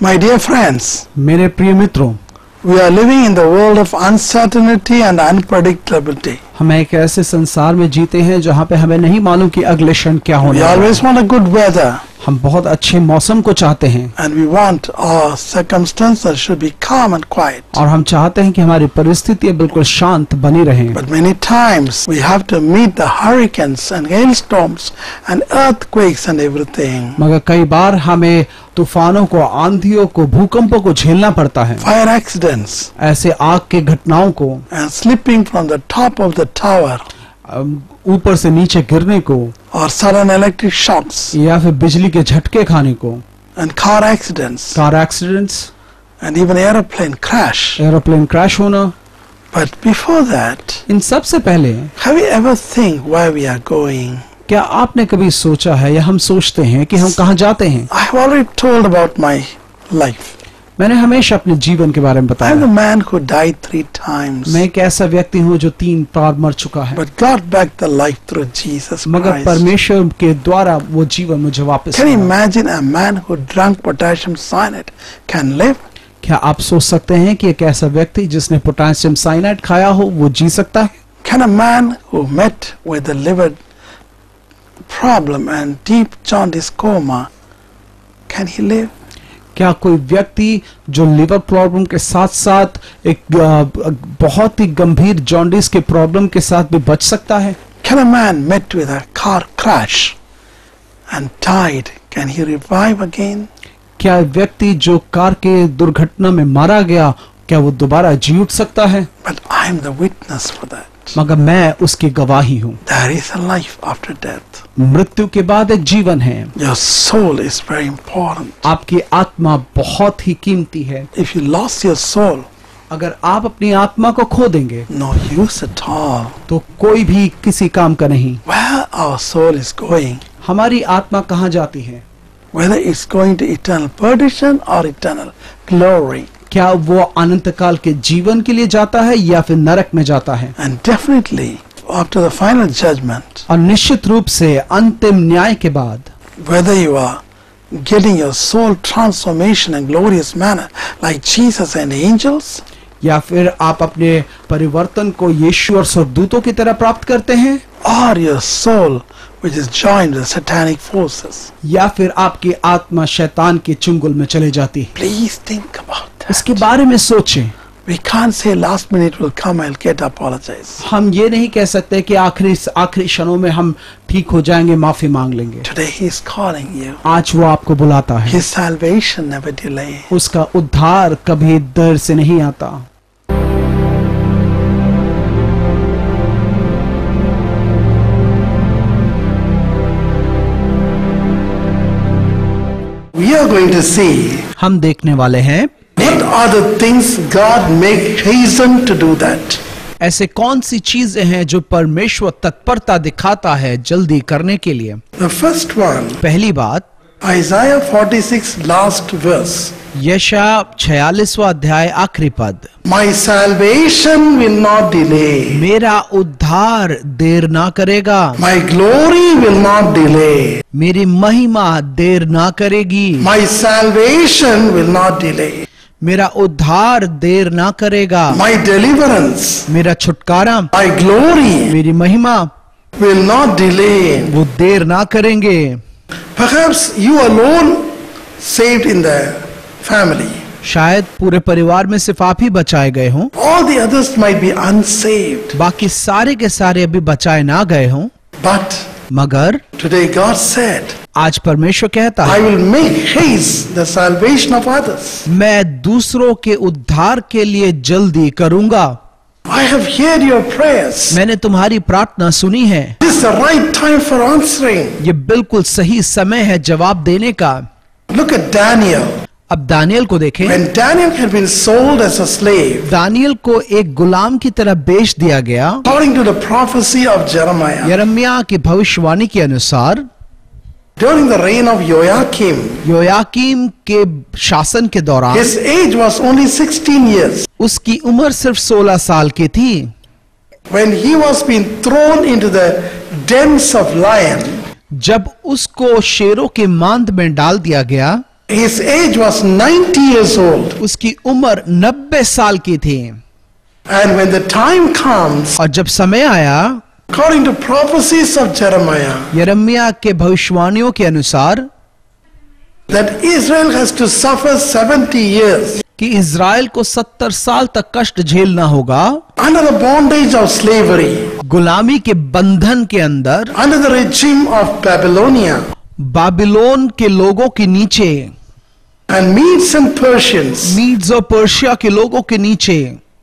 My dear friends, मेरे प्रिय मित्रों, we are living in the world of uncertainty and unpredictability. हम एक ऐसे संसार में जीते हैं जहाँ पे हमें नहीं मालूम कि अगले क्षण क्या होने We वाला है। always want a good weather, हम बहुत अच्छे मौसम को चाहते हैं and we want our circumstances should be calm and quiet. और हम चाहते हैं कि हमारी परिस्थितियां बिल्कुल शांत बनी रहें। But many times we have to meet the hurricanes and hailstorms and earthquakes and everything. मगर कई बार हमें तूफानों को, आंधियों को, भूकंपों को झेलना पड़ता है, Fire accidents ऐसे आग के घटनाओं को, and slipping from the top of the tower, ऊपर से नीचे गिरने को, or sudden electric shocks या फिर बिजली के झटके खाने को, and car accidents car accidents, and even aeroplane crash. Aeroplane crash होना। But before that, इन सब से पहले have you ever think where we are going? क्या आपने कभी सोचा है या हम सोचते हैं कि हम कहाँ जाते हैं? I have already told about my life. मैंने हमेशा अपने जीवन के बारे में I am बताया। the man who died 3 times, मैं एक ऐसा व्यक्ति हूँ जो 3 बार मर चुका है, but got back the life through Jesus मगर Christ. परमेश्वर के द्वारा वो जीवन मुझे वापस Can you मिला। imagine a man who drank potassium cyanide can live? क्या आप सोच सकते हैं कि एक ऐसा व्यक्ति जिसने पोटेशियम साइनाइड खाया हो वो जी सकता है? Can a man who met with a liver problem and deep jaundice coma, can he live? क्या कोई व्यक्ति जो लिवर प्रॉब्लम के साथ साथ एक बहुत ही गंभीर जॉन्डिस के प्रॉब्लम के साथ भी बच सकता है? Can a man met with a car crash and died, can he revive again? क्या व्यक्ति जो कार के दुर्घटना में मारा गया, क्या वो दोबारा जी उठ सकता है? But I am the witness for that. मगर मैं उसकी गवाही हूँ। There is a life after death. मृत्यु के बाद एक जीवन है। Your soul is very important. आपकी आत्मा बहुत ही कीमती है। If you lost your soul, अगर आप अपनी आत्मा को खो देंगे no use at all. तो कोई भी किसी काम का नहीं। Where our soul is going, हमारी आत्मा कहाँ जाती है? whether it's going to eternal perdition or eternal glory, क्या वो अनंत काल के जीवन के लिए जाता है या फिर नरक में जाता है? and definitely after the final judgment, और निश्चित रूप से अंतिम न्याय के बाद whether you are getting your soul transformation in glorious manner like Jesus and angels, या फिर आप अपने परिवर्तन को यीशु और स्वर्गदूतों की तरह प्राप्त करते हैं, or your soul which is joined with the satanic forces. या फिर आपकी आत्मा शैतान के चुंगल में चले जाती है। Please think about that. इसके बारे में सोचें। We can't say last minute will come, I'll get apologize. हम ये नहीं कह सकते कि आखिरी क्षणों में हम ठीक हो जाएंगे, माफी मांग लेंगे। Today he is calling you. आज वो आपको बुलाता है। His salvation never delay. उसका उद्धार कभी देर से नहीं आता। We are going to see हम देखने वाले हैं what are the things God make hasten to do that. ऐसे कौन सी चीजें हैं जो परमेश्वर तत्परता दिखाता है जल्दी करने के लिए। The first one, पहली बात, Isaiah 46 last verse. यशायाह 46वां अध्याय आखिरी पद, My salvation will not delay. मेरा उद्धार देर ना करेगा, My glory will not delay. मेरी महिमा देर ना करेगी, My salvation will not delay. मेरा उद्धार देर ना करेगा, My deliverance, मेरा छुटकारा, my glory मेरी महिमा will not delay. वो देर ना करेंगे। Perhaps you alone saved in the family. शायद पूरे परिवार में सिर्फ आप ही बचाए गए हों, All the others might be unsaved. बाकी सारे के सारे अभी बचाए ना गए हों। But मगर today God said, आज परमेश्वर कहता I है, will make haste the salvation of others. मैं दूसरों के उद्धार के लिए जल्दी करूंगा। I have heard your prayers. मैंने तुम्हारी प्रार्थना सुनी है। This is the right time for answering. ये बिल्कुल सही समय है जवाब देने का। Look at Daniel. अब दानियल को देखें। When Daniel had been sold as a slave, Daniel को एक गुलाम की तरह बेच दिया गया। according to the prophecy of Jeremiah, यिर्मयाह की भविष्यवाणी के अनुसार during the reign of Joachim, योयाकीम के शासन के दौरान his age was only 16 years. उसकी उम्र सिर्फ 16 साल की थी। When he was being thrown into the dens of lion, जब उसको शेरों के मांद में डाल दिया गया, His age was 90 years old. उसकी उम्र 90 साल की थी। And when the time comes, और जब समय आया, according to prophecies of Jeremiah, यिर्मयाह के भविष्यवाणियों के अनुसार, that Israel has to suffer 70 years कि इज़राइल को 70 साल तक कष्ट झेलना होगा, under the bondage of slavery, गुलामी के बंधन के अंदर, under the regime of Babylonia, Babylon के लोगों के नीचे, and Medes and Persians. मीड्स और पर्शिया के लोगों के नीचे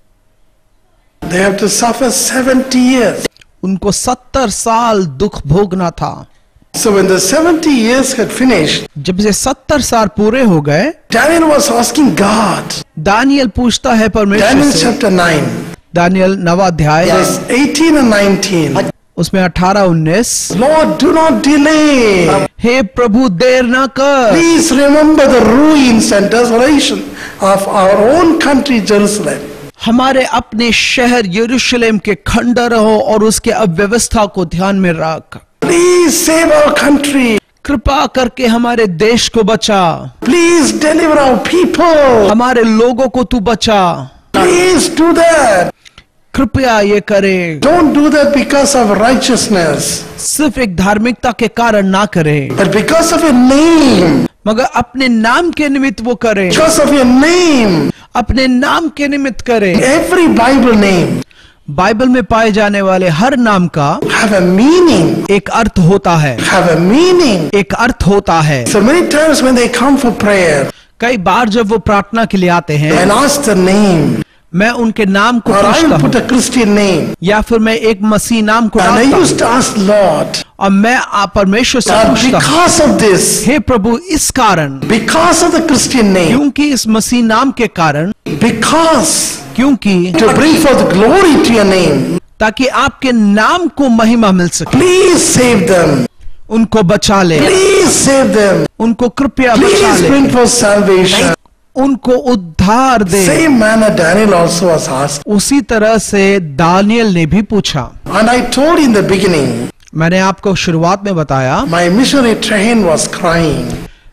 They have to suffer 70 years. उनको 70 साल दुख भोगना था। So when the 70 years had finished, जब ये 70 साल पूरे हो गए, Daniel was asking God. Daniel पूछता है परमेश्वर Daniel से, chapter 9, दानियल 9वां अध्याय verse 18 and 19. उसमें 18-19, Lord, do not delay. हे प्रभु देर ना कर, Please remember the ruins and desolation of our own country, Jerusalem. हमारे अपने शहर यरूशलेम के खंडहरों और उसके अव्यवस्था को ध्यान में रख। Please save our country. कृपा करके हमारे देश को बचा, Please deliver our people. हमारे लोगों को तू बचा, Please do that. कृपया ये करे। Don't do that because of righteousness, सिर्फ एक धार्मिकता के कारण ना करे, but because of your name. मगर अपने नाम के निमित्त वो करे, Because of your name. अपने नाम के निमित्त करे। Every Bible name बाइबल में पाए जाने वाले हर नाम का have a meaning. एक अर्थ होता है, Have a meaning. एक अर्थ होता है। So many times when they come for prayer कई बार जब वो प्रार्थना के लिए आते हैं, and ask the name, मैं उनके नाम को or I पूछता will put हूँ, a Christian name, या फिर मैं एक मसीह नाम को and I डालता used हूँ, to ask Lord, और मैं परमेश्वर से God, पूछता हूँ, because of this, हे प्रभु इस कारण, because of the Christian name, क्योंकि इस मसीह नाम के कारण, because क्योंकि to bring forth glory to your name, ताकि आपके नाम को महिमा मिल सके, please save them. उनको बचा ले, Please save them. उनको कृपया बचा Please ले, bring forth salvation. उनको उद्धार दे। Same manner Daniel also was asked. उसी तरह से दानियल ने भी पूछा। And I told in the beginning, मैंने आपको शुरुआत में बताया, my missionary train was crying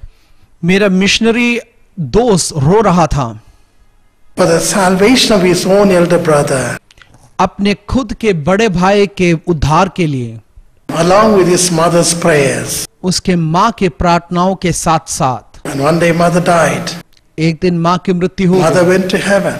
मेरा मिशनरी दोस्त रो रहा था for the salvation of his own elder brother, अपने खुद के बड़े भाई के उद्धार के लिए, along with his mother's prayers. उसके माँ के प्रार्थनाओं के साथ साथ। And one day mother died. एक दिन माँ की मृत्यु हो Mother गई, went to heaven.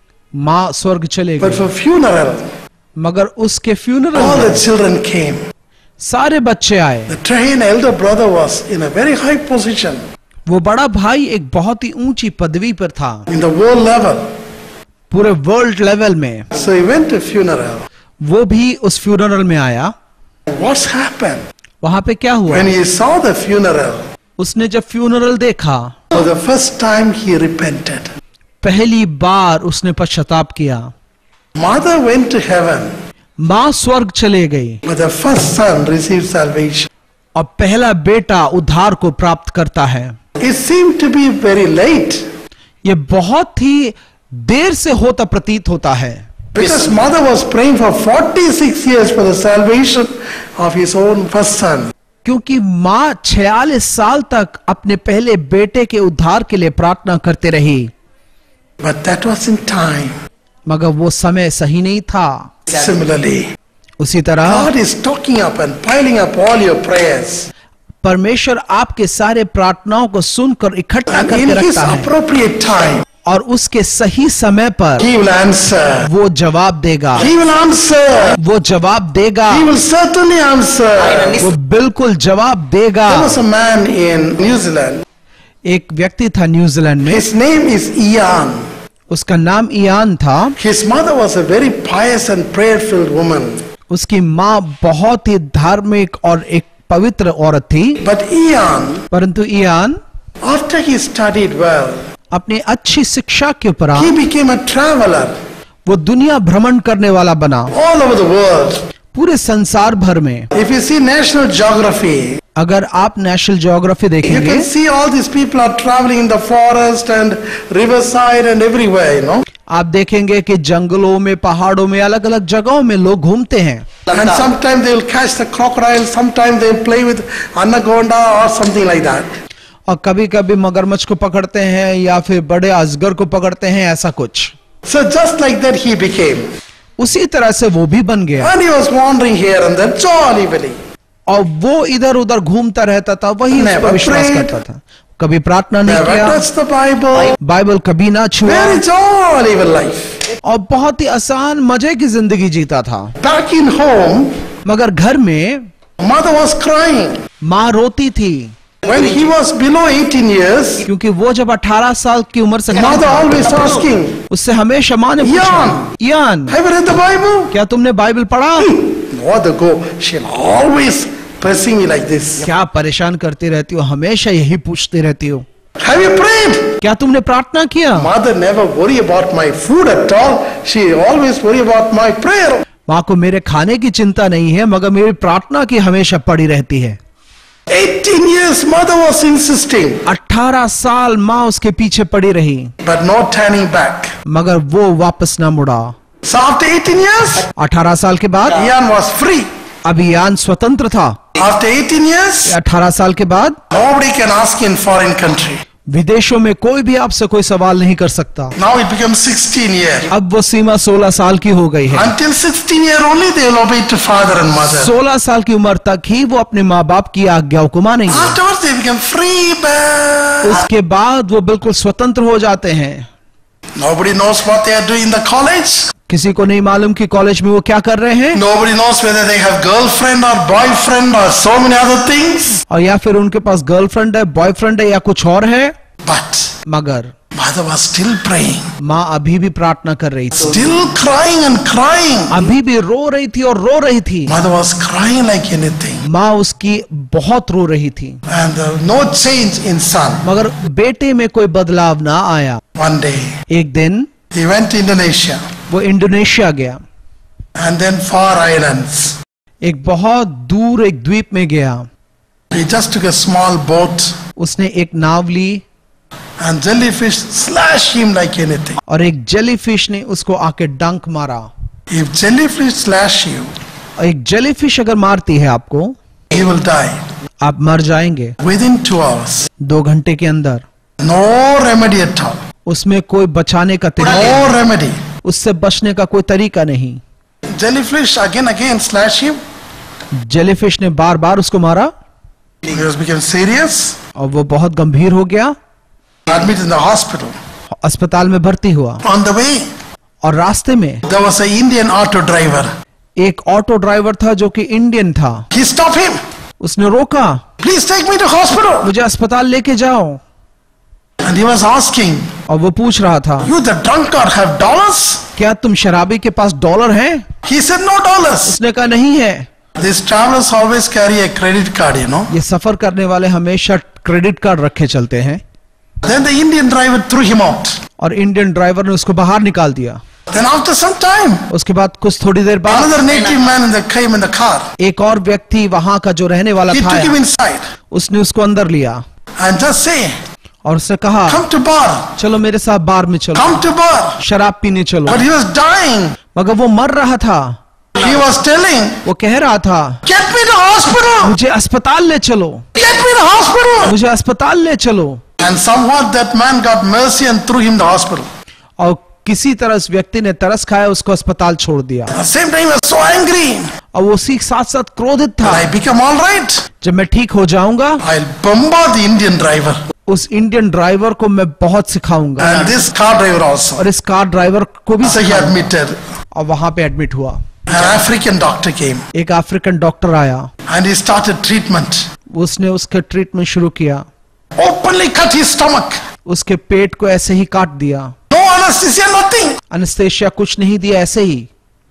माँ स्वर्ग चले But गए, for funeral, मगर उसके फ्यूनरल all the में children came. सारे बच्चे आए। The train elder brother was in a very high position वो बड़ा भाई एक बहुत ही ऊंची पदवी पर था, in the world level. पूरे वर्ल्ड लेवल में। So he went to funeral. वो भी उस फ्यूनरल में आया। What's happened? वहां पे क्या हुआ? When he saw the funeral, उसने जब फ्यूनरल देखा, for the first time he repented. पहली बार उसने पश्चाताप किया। Mother went to heaven, माँ स्वर्ग चले गई but the first son received salvation. और पहला बेटा उद्धार को प्राप्त करता है। It seemed to be very late ये बहुत ही देर से होता प्रतीत होता है, because mother was praying for 46 years for the salvation of his own first son. क्योंकि माँ 46 साल तक अपने पहले बेटे के उद्धार के लिए प्रार्थना करते रही, But that was in time. मगर वो समय सही नहीं था। Similarly, उसी तरह God is stocking up and piling up all your prayers. परमेश्वर आपके सारे प्रार्थनाओं को सुनकर इकट्ठा And in करके his रखता है, appropriate time, और उसके सही समय पर he will answer. वो जवाब देगा, He will answer. वो जवाब देगा, He will certainly answer. वो बिल्कुल जवाब देगा। There was a man in New Zealand. एक व्यक्ति था न्यूजीलैंड में, His name is Ian. उसका नाम इयान था। His mother was a very pious and prayer-filled woman. उसकी माँ बहुत ही धार्मिक और एक पवित्र औरत थी। But Ian, परंतु Ian after he studied well, अपनी अच्छी शिक्षा के उपरांत he became a traveler वो दुनिया भ्रमण करने वाला बना, all over the world. पूरे संसार भर में। If you see National Geography, अगर आप नेशनल ज्योग्राफी you देखेंगे, can see all these people are traveling in the forest and riverside and everywhere, you know. आप देखेंगे कि जंगलों में, पहाड़ों में, अलग अलग जगहों में लोग घूमते हैं। And sometimes they will catch the crocodile, sometimes they will play with anaconda or something like that. और कभी कभी मगरमच्छ को पकड़ते हैं या फिर बड़े अजगर को पकड़ते हैं, ऐसा कुछ। So just like that he became. उसी तरह से वो भी बन गया। And he was wandering here and there jollily. और वो इधर उधर घूमता रहता था, वही उस पर विश्वास करता था। कभी प्रार्थना नहीं किया, touched the Bible. बाइबल कभी ना छुआ, Very jolly life. और बहुत ही आसान मजे की जिंदगी जीता था। Back in home, मगर घर में mother was crying. माँ रोती थी। When he was below 18 years, क्योंकि वो जब 18 साल की उम्र से mother always asking, उससे हमेशा माँ ने पूछा, यान, have you read the Bible? क्या तुमने बाइबल पढ़ा? Mother go, she'll always pressing me like this. क्या परेशान करती रहती हो, हमेशा यही पूछती रहती हो। Have you prayed? क्या तुमने प्रार्थना किया? Mother never worry about my food at all. She always worry about my prayer. माँ को मेरे खाने की चिंता नहीं है, मगर मेरी प्रार्थना की हमेशा पड़ी रहती है। 18 years mother was insisting. 18 साल माँ उसके पीछे पड़ी रही, But no turning back. मगर वो वापस ना मुड़ा। So after 18 years, 18 साल के बाद Ian was free. अब यान स्वतंत्र था। After 18 years, 18 साल के बाद nobody can ask in foreign country. विदेशों में कोई भी आपसे कोई सवाल नहीं कर सकता। Now it becomes 16 years. अब वो सीमा 16 साल की हो गई है। Until 16 years only they will obey to father and mother. 16 साल की उम्र तक ही वो अपने माँ बाप की आज्ञाओं को मानेंगे। Afterwards they become free bird. उसके बाद वो बिल्कुल स्वतंत्र हो जाते हैं। Nobody knows what they are doing in the college. किसी को नहीं मालूम कि कॉलेज में वो क्या कर रहे हैं, Nobody knows whether they have girlfriend or boyfriend or so many other things. और या फिर उनके पास गर्लफ्रेंड है, बॉयफ्रेंड है या कुछ और है। But मगर mother was still praying, माँ अभी भी प्रार्थना कर रही थी, still crying and crying. अभी भी रो रही थी और रो रही थी। Mother was crying like anything. माँ उसकी बहुत रो रही थी, And no change in son. मगर बेटे में कोई बदलाव ना आया। One day एक दिन he went to Indonesia वो इंडोनेशिया गया, and then far islands. एक बहुत दूर एक द्वीप में गया। He just took a small boat उसने एक नाव ली and jellyfish slash him like anything. और एक जेलीफिश ने उसको आके डंक मारा। If jellyfish slash you, और एक जेलीफिश अगर मारती है आपको, you will die आप मर जाएंगे within 2 hours. 2 घंटे के अंदर। No remedy at all. उसमें कोई बचाने का तरीका, No remedy. उससे बचने का कोई तरीका नहीं। Jellyfish again slash him. Jellyfish ने बार बार उसको मारा He was become serious. और वो बहुत गंभीर हो गया, Admitted in the hospital. अस्पताल में भर्ती हुआ। On the way, और रास्ते में there was an Indian auto driver. एक ऑटो ड्राइवर था जो कि इंडियन था। He stopped him. उसने रोका, Please take me to hospital. मुझे अस्पताल लेके जाओ। And he was asking, और वो पूछ रहा था, you the drunkard have dollars? क्या तुम शराबी के पास डॉलर हैं? He said no dollars. उसने कहा नहीं है। These travelers always carry a credit card, you know. ये सफर करने वाले हमेशा क्रेडिट कार्ड रखे चलते हैं। Then the Indian driver threw him out. और इंडियन ड्राइवर ने उसको बाहर निकाल दिया। Then after some time, उसके बाद कुछ थोड़ी देर बाद another native man came in the car. एक और व्यक्ति वहां का जो रहने वाला He था, took him inside उसने उसको अंदर लिया and just say, और उससे कहा, come to bar, चलो मेरे साथ बार में चलो, come to bar. शराब पीने चलो। But he was dying. मगर वो मर रहा था। He was telling, वो कह रहा था, get me to hospital. मुझे अस्पताल ले चलो, Get me to hospital. मुझे अस्पताल ले चलो। And somewhat that man got mercy and threw him to hospital. और किसी तरह उस व्यक्ति ने तरस खाया, उसको अस्पताल छोड़ दिया। At the same time, he was so angry. और वो उसी के साथ साथ क्रोधित था। I become all right. जब मैं ठीक हो जाऊंगा, I'll bombard the Indian driver. उस इंडियन ड्राइवर को मैं बहुत सिखाऊंगा, And this car driver also. और इस कार ड्राइवर को भी So he सिखाऊंगा। admitted. और वहां पे एडमिट हुआ। An African doctor came एक अफ्रीकन डॉक्टर आया, and he started treatment. उसने उसके ट्रीटमेंट शुरू किया। Openly cut his stomach. उसके पेट को ऐसे ही काट दिया, No anesthesia, nothing. एनेस्थेसिया कुछ नहीं दिया, ऐसे ही।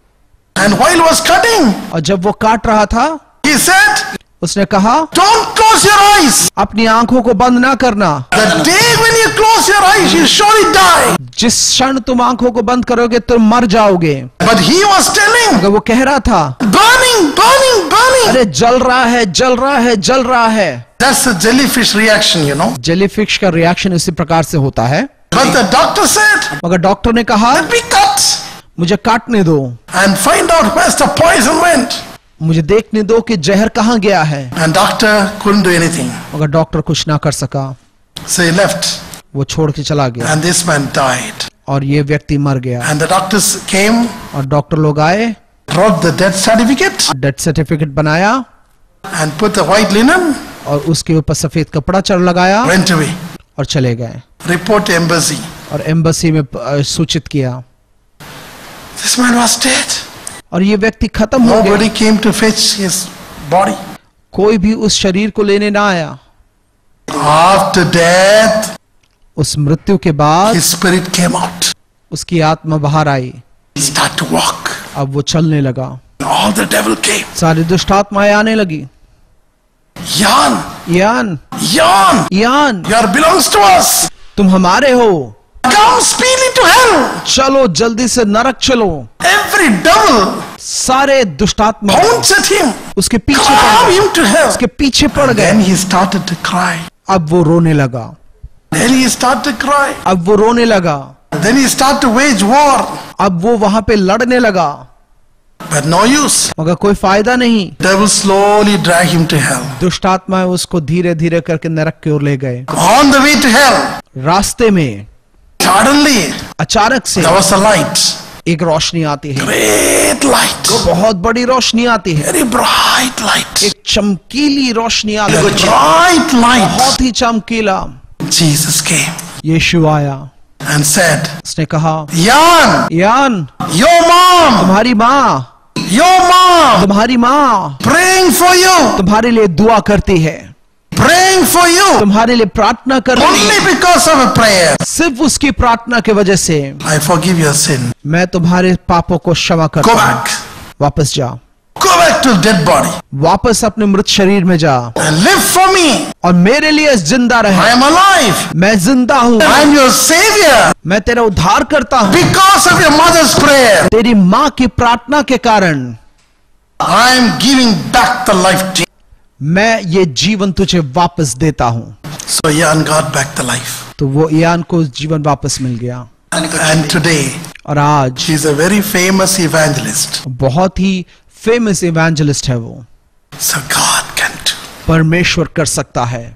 And while he was cutting, और जब वो काट रहा था, he said, उसने कहा, don't close your eyes. अपनी आंखों को बंद ना करना, The day when you close your eyes, you surely die. जिस क्षण तुम आंखों को बंद करोगे तुम मर जाओगे। But he was telling, मगर वो कह रहा था, burning, burning, burning. अरे जल रहा है, जल रहा है, जल रहा है। That's the jellyfish reaction, you know. Jellyfish का रिएक्शन इसी प्रकार से होता है। But the doctor said, मगर डॉक्टर ने कहा, let me cut मुझे काटने दो, and find out where's the poison went. मुझे देखने दो कि जहर कहाँ गया है। And doctor couldn't do anything. मगर डॉक्टर कुछ ना कर सका। So he left. वो छोड़ के चला गया And this man died. और ये व्यक्ति मर गया। And the doctors came, और डॉक्टर लोग आए, wrote the death certificate, death certificate बनाया and put the white linen, और उसके ऊपर सफेद कपड़ा चढ़ लगाया went away. और चले गए। Report to embassy. और एम्बेसी में सूचित किया। This man was dead. और ये व्यक्ति खत्म हो गया। Nobody came to fetch his body. कोई भी उस शरीर को लेने ना आया। After death, उस मृत्यु के बाद his spirit came out. उसकी आत्मा बाहर आई। He started to walk. अब वो चलने लगा। All the devil came. सारी दुष्ट आत्माएं आने लगी। Yawn, यान yawn. यान, You belongs to us. तुम हमारे हो, Come speedily to hell. चलो जल्दी से नरक चलो। Every devil सारे दुष्टात्मा pounds at him. उसके पीछे Cram पड़ गए, him to hell. उसके पीछे पड़ And गए। then he started to cry. अब वो रोने लगा। Then he started to cry. अब वो रोने लगा। Then he started to wage war. अब वो वहां पे लड़ने लगा, But no use. मगर कोई फायदा नहीं। Devil slowly dragged him to hell. दुष्टात्माएं उसको धीरे धीरे करके नरक की ओर ले गए। On the way to hell, रास्ते में suddenly अचानक से there was a light. एक रोशनी आती है। Great light. बहुत बड़ी रोशनी आती है। Very bright light. एक चमकीली रोशनी आती A है। bright light. बहुत ही चमकीला। Jesus came यीशु आया, and said, उसने कहा, Jan, यान, your mom, तुम्हारी माँ, your mom, तुम्हारी माँ praying for you, तुम्हारे लिए दुआ करती है, praying for you, तुम्हारे लिए प्रार्थना करती only है। because of a prayer. सिर्फ उसकी प्रार्थना के वजह से I forgive your sin. मैं तुम्हारे पापों को क्षमा Go करता हूँ। back. वापस जा, Go back to dead body वापस अपने मृत शरीर में जा and live for me. और मेरे लिए जिंदा I रहे। am alive. मैं जिंदा हूँ, I am your savior मैं तेरा उद्धार करता हूँ। because of your mother's prayer. तेरी माँ की प्रार्थना के कारण I am giving back the life to you. मैं ये जीवन तुझे वापस देता हूँ। So Jan got back the life. तो वो यान को जीवन वापस मिल गया। And today और आज he is a very famous evangelist. बहुत ही फेमस इवेंजलिस्ट है वो। So God can do. परमेश्वर कर सकता है,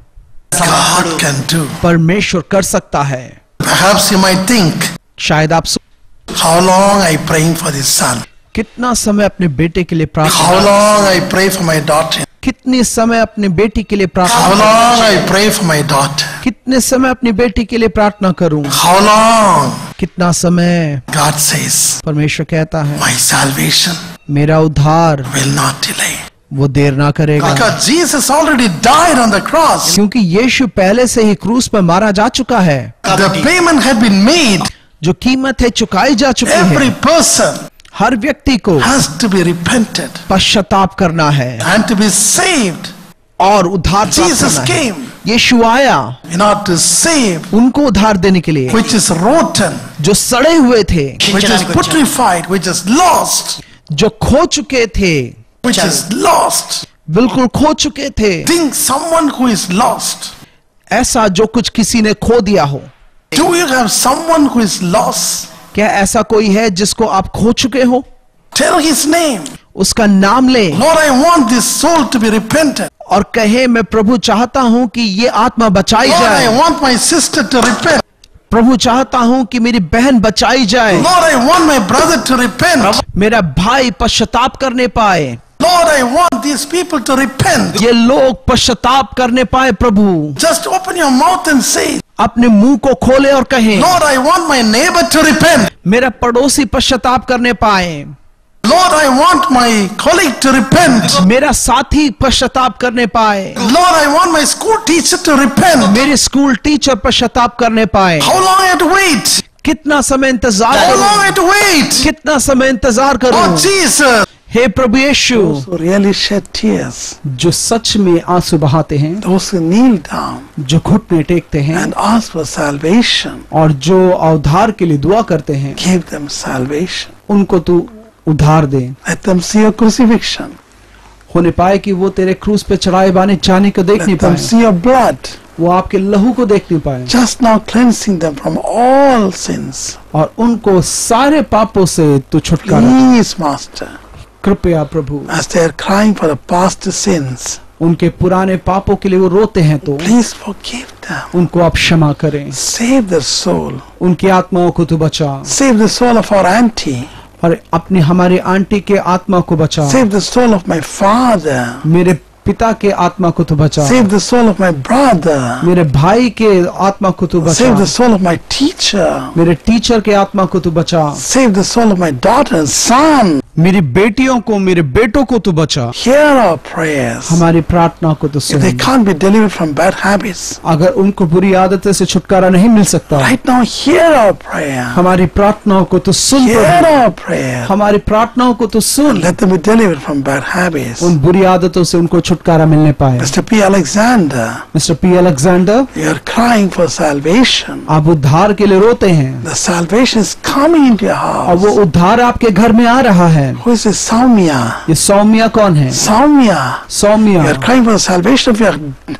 God can do. परमेश्वर कर सकता है। Perhaps you might think, शायद आप how long I praying for this son? कितना समय अपने बेटे के लिए How प्रार्थना, long I pray for my daughter? कितने समय अपने बेटी के लिए How प्रार्थना, long I pray for my daughter? कितने समय अपनी बेटी के लिए प्रार्थना करूं, How long? कितना समय। God says, परमेश्वर कहता है, my salvation मेरा उद्धार will not delay. वो देर ना करेगा, Because Jesus already died on the cross. क्योंकि यीशु पहले से ही क्रूस पर मारा जा चुका है। The payment had been made. जो कीमत है चुकाई जा चुकी Every है। person हर व्यक्ति को has to be repented पश्चाताप करना है and to be saved. और उद्धार प्राप्त Jesus करना है। came यीशु आया in order to save उनको उद्धार देने के लिए, which is rotten, जो सड़े हुए थे, which is putrefied, which is lost, जो खो चुके थे, which is lost. बिल्कुल खो चुके थे। Think someone who is lost. ऐसा जो कुछ किसी ने खो दिया हो। Do you have someone who is lost? क्या ऐसा कोई है जिसको आप खो चुके हो? Tell his name. उसका नाम ले Lord, I want this soul to be repentant. और कहे, मैं प्रभु चाहता हूं कि ये आत्मा बचाई Lord, I जाए। want my sister to repent. प्रभु चाहता हूं कि मेरी बहन बचाई जाए। Lord, I want my brother to repent. मेरा भाई पश्चाताप करने पाए। Lord, I want these people to repent. ये लोग पश्चाताप करने पाए। प्रभु Just open your mouth and say, अपने मुंह को खोले और कहें, Lord, I want my neighbor to repent. मेरा पड़ोसी पश्चाताप करने पाए। Lord, I want my colleague to repent. मेरा साथी पश्चाताप करने पाए। Lord, I want my school teacher to repent. मेरे स्कूल टीचर पश्चाताप करने पाए। How long I have to wait? कितना समय इंतजार How long I करूं? have to wait? कितना समय इंतजार करूं? Oh, Jesus. Hey Prabhu Yeshu, Those who really shed tears, जो सच में आंसू बहाते हैं, those who kneel down जो घुटने टेकते हैं and ask for salvation, और जो उद्धार के लिए दुआ करते हैं, give them salvation. उनको तू उद्धार दे। Let them see your crucifixion. होने पाए कि वो तेरे क्रूस पे चढ़ाए जाने को देख नहीं Let them पाए, see your blood वो आपके लहू को देख नहीं पाए, just now cleansing them from all sins. और उनको सारे पापों से तू छुटकारा दे। Please, Master, कृपया प्रभु, as they are crying for the past sins, उनके पुराने पापों के लिए वो रोते हैं तो please forgive them. उनको आप क्षमा करें। Save their soul. उनकी आत्माओं को तो बचा, Save the soul of our auntie. और अपनी हमारी आंटी के आत्मा को बचा। Save the soul of my father. मेरे पिता के आत्मा को तो बचा। Save the soul of my brother. मेरे भाई के आत्मा को तो बचा। Save the soul of my teacher. मेरे टीचर के आत्मा को तो बचा। Save the soul of my daughter and son. मेरी बेटियों को, मेरे बेटों को तो बचा। Hear our prayers. हमारी प्रार्थना को तो If they soon. can't be delivered from bad habits, अगर उनको बुरी आदतों से छुटकारा नहीं मिल सकता, right now hear our prayer. हमारी प्रार्थनाओं को तो सुन Hear प्रभु। our prayer. हमारी प्रार्थनाओं को तो सुन। Let them be delivered from bad habits. उन बुरी आदतों से उनको छुटकारा मिलने पाए। Mr. P. Alexander, mister P Alexander, you are crying for salvation. आप उद्धार के लिए रोते हैं, The salvation is coming into your और वो house. उद्धार आपके घर में आ रहा है। Who is this Saumya? ये सौम्या कौन है? Saumya. Saumya, You are crying for the salvation of your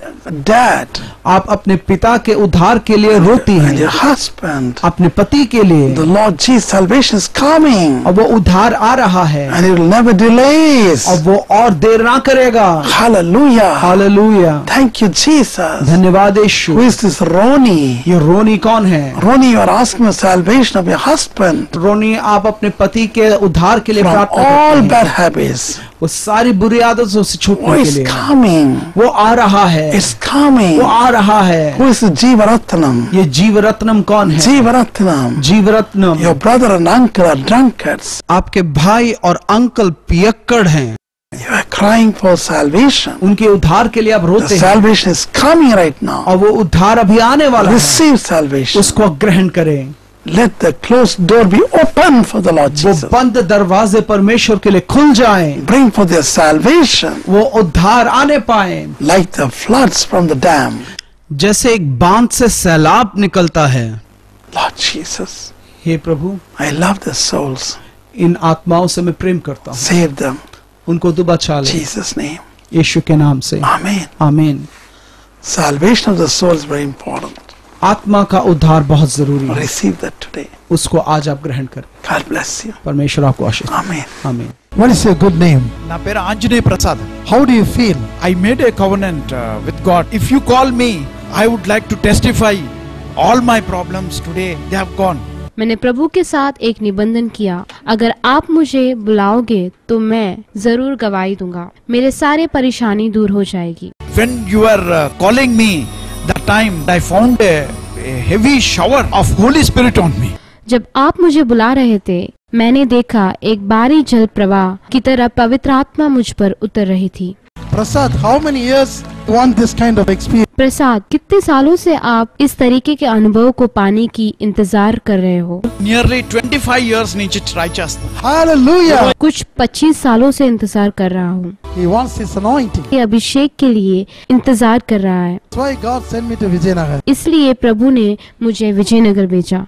dad आप अपने पिता के उद्धार के लिए रोती and your हैं, husband. अपने पति के लिए, The Lord Jesus, salvation is coming और वो उद्धार आ रहा है, and it will never delays. और वो और देर ना करेगा। Hallelujah. Hallelujah, Thank you, Jesus. धन्यवाद यीशु। Who is this Roni? ये रोनी कौन है? Roni, you are asking for salvation of your husband रोनी, आप अपने पति के उद्धार के लिए from प्रार्थना all करते हैं, bad habits. वो सारी बुरी आदतों से Who छूटने के is लिए। coming? वो आ रहा है, It's coming. वो आ रहा है। Who is Jeevaratnam? ये जीवरत्नम कौन है? Jeevaratnam. जीवरत्नम, Your brother and uncle are drunkards. आपके भाई और अंकल पियक्कड़ हैं, You are crying for salvation. उनके उद्धार के लिए आप The रोते हैं, salvation is coming right now. और वो उद्धार अभी आने वाला है। Receive salvation. उसको ग्रहण करें। Let the closed door be open for the Lord वो Jesus. बंद दरवाजे परमेश्वर के लिए खुल जाएं, Bring for their salvation वो उद्धार आने पाए। like the floods from the dam. जैसे एक बांध से सैलाब निकलता है। Lord Jesus, hey Prabhu, I love the souls. इन आत्माओं से मैं प्रेम करता हूँ, Save them. उनको तो बचा ले, Jesus' name. यीशु के नाम से, Amen. आमीन। Salvation of the soul is very important. आत्मा का उद्धार बहुत जरूरी है, Receive that today. उसको आज आप ग्रहण करें। God bless you. परमेश्वर आपको आशीष दे। Amen. आमीन। What is your good name? నా పేరు Anjaneya Prasad. How do you feel? I made a covenant with God. If you call me, I would like to testify. All my problems today they have gone. मैंने प्रभु के साथ एक निबंधन किया, अगर आप मुझे बुलाओगे तो मैं जरूर गवाही दूंगा, मेरे सारे परेशानी दूर हो जाएगी। When you are calling me, that time I found a heavy shower of Holy Spirit on me. जब आप मुझे बुला रहे थे, मैंने देखा एक भारी जल प्रवाह की तरह पवित्र आत्मा मुझ पर उतर रही थी। Prasad, how many years you want this kind of experience? प्रसाद, कितने सालों से आप इस तरीके के अनुभव को पाने की इंतजार कर रहे हो? Nearly 25 years నుంచి ట్రై చేస్తున్నా. Hallelujah! कुछ 25 सालों से इंतजार कर रहा हूँ। He wants his anointing. ये अभिषेक के लिए इंतजार कर रहा है, That's why God sent me to Vijayanagar. इसलिए प्रभु ने मुझे विजयनगर भेजा।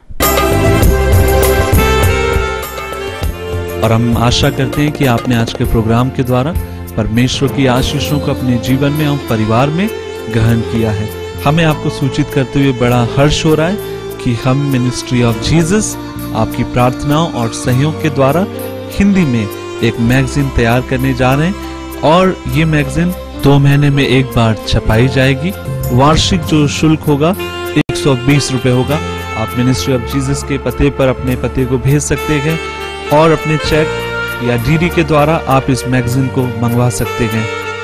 और हम आशा करते हैं कि आपने आज के प्रोग्राम के द्वारा परमेश्वर की आशीषों को अपने जीवन में और परिवार में ग्रहण किया है। हमें आपको सूचित करते हुए बड़ा हर्ष हो रहा है कि हम मिनिस्ट्री ऑफ जीसस आपकी प्रार्थनाओं और सहयोग के द्वारा हिंदी में एक मैगजीन तैयार करने जा रहे हैं, और ये मैगजीन 2 महीने में एक बार छपाई जाएगी। वार्षिक जो शुल्क होगा 120 रुपए होगा। आप मिनिस्ट्री ऑफ जीसस के पते पर अपने पते को भेज सकते हैं, और अपने चेक या डीडी के द्वारा आप इस मैगजीन को मंगवा सकते हैं।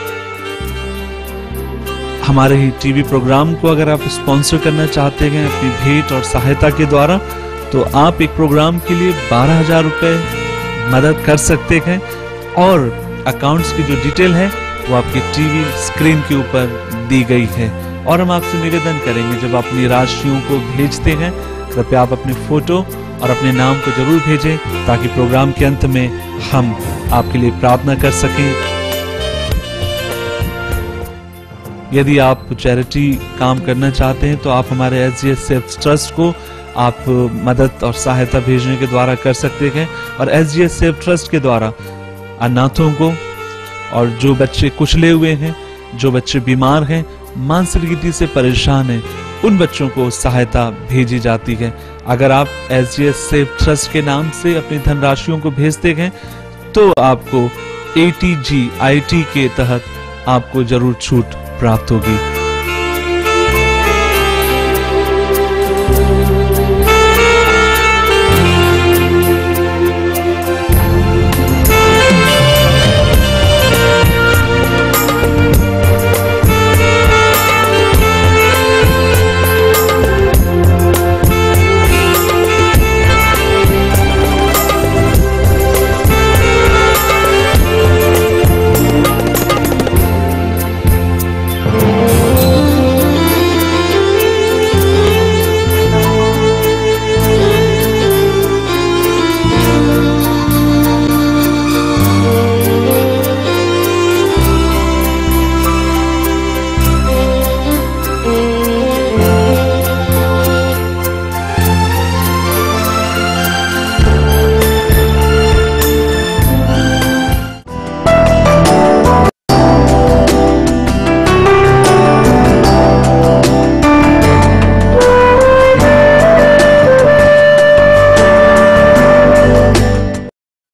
हमारे ही टीवी प्रोग्राम को अगर आप स्पॉन्सर करना चाहते हैं अपनी भेंट और सहायता के द्वारा, तो आप एक प्रोग्राम के लिए 12,000 रुपए मदद कर सकते हैं, और अकाउंट्स की जो डिटेल है वो आपके टीवी स्क्रीन के ऊपर दी गई है। और हम आपसे निवेदन करेंगे, जब अपनी राशियों को भेजते हैं, कृपया आप अपने फोटो और अपने नाम को जरूर भेजें, ताकि प्रोग्राम के अंत में हम आपके लिए प्रार्थना कर सकें। यदि आप चैरिटी काम करना चाहते हैं तो आप हमारे SGS ट्रस्ट को आप मदद और सहायता भेजने के द्वारा कर सकते हैं, और SGS ट्रस्ट के द्वारा अनाथों को, और जो बच्चे कुचले हुए हैं, जो बच्चे बीमार हैं, मानसिक रीति से परेशान हैं, उन बच्चों को सहायता भेजी जाती है। अगर आप SGS ट्रस्ट के नाम से अपनी धनराशियों को भेजते हैं तो आपको ATGIT के तहत आपको जरूर छूट प्राप्त होगी।